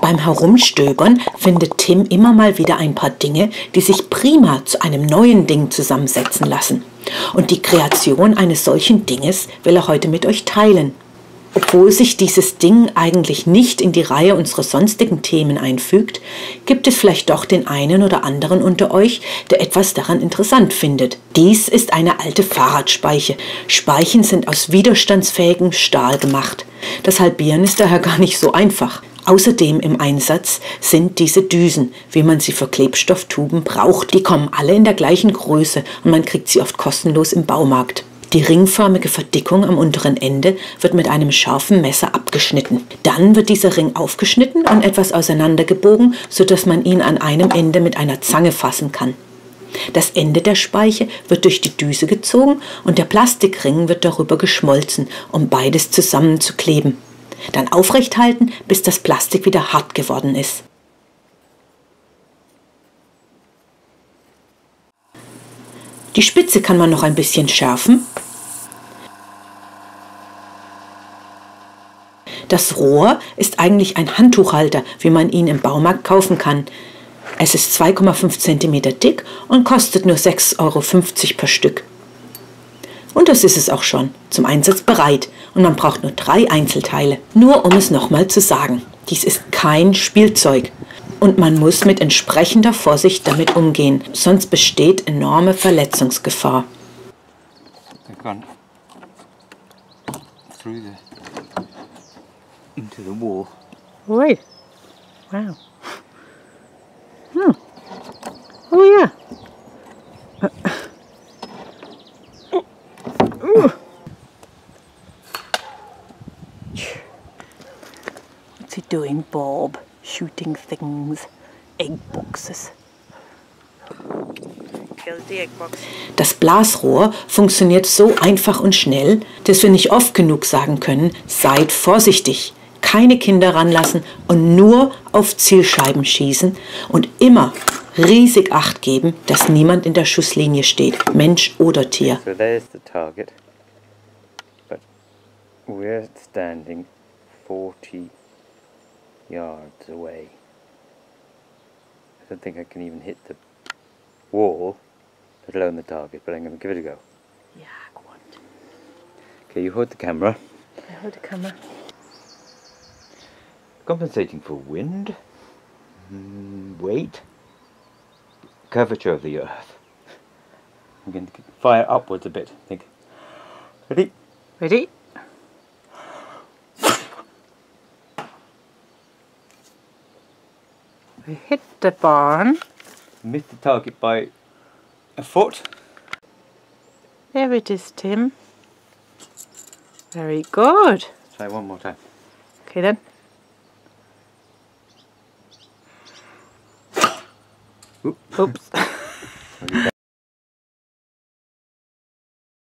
Beim Herumstöbern findet Tim immer mal wieder ein paar Dinge, die sich prima zu einem neuen Ding zusammensetzen lassen. Und die Kreation eines solchen Dinges will er heute mit euch teilen. Obwohl sich dieses Ding eigentlich nicht in die Reihe unserer sonstigen Themen einfügt, gibt es vielleicht doch den einen oder anderen unter euch, der etwas daran interessant findet. Dies ist eine alte Fahrradspeiche. Speichen sind aus widerstandsfähigem Stahl gemacht. Das Halbieren ist daher gar nicht so einfach. Außerdem im Einsatz sind diese Düsen, wie man sie für Klebstofftuben braucht. Die kommen alle in der gleichen Größe und man kriegt sie oft kostenlos im Baumarkt. Die ringförmige Verdickung am unteren Ende wird mit einem scharfen Messer abgeschnitten. Dann wird dieser Ring aufgeschnitten und etwas auseinandergebogen, sodass man ihn an einem Ende mit einer Zange fassen kann. Das Ende der Speiche wird durch die Düse gezogen und der Plastikring wird darüber geschmolzen, um beides zusammenzukleben. Dann aufrecht halten, bis das Plastik wieder hart geworden ist. Die Spitze kann man noch ein bisschen schärfen. Das Rohr ist eigentlich ein Handtuchhalter, wie man ihn im Baumarkt kaufen kann. Es ist 2,5 cm dick und kostet nur 6,50 € per Stück. Und das ist es auch schon, zum Einsatz bereit. Und man braucht nur 3 Einzelteile. Nur um es nochmal zu sagen, dies ist kein Spielzeug. Und man muss mit entsprechender Vorsicht damit umgehen, sonst besteht enorme Verletzungsgefahr. Into the wall. Right. Wow. Oh yeah. What's he doing, Bob? Shooting things. Egg boxes. Kill the egg box. Das Blasrohr funktioniert so einfach und schnell, dass wir nicht oft genug sagen können, seid vorsichtig. Keine Kinder ranlassen und nur auf Zielscheiben schießen und immer riesig Acht geben, dass niemand in der Schusslinie steht, Mensch oder Tier. So there's the target, but we're standing 40 yards away. I don't think I can even hit the wall, let alone the target, but I'm going to give it a go. Ja, gut. Okay, you hold the camera. I hold the camera. Compensating for wind, weight, curvature of the earth. I'm going to fire upwards a bit. Think. Ready? Ready? We hit the barn. Missed the target by a foot. There it is, Tim. Very good. Try one more time. Okay then. Oops.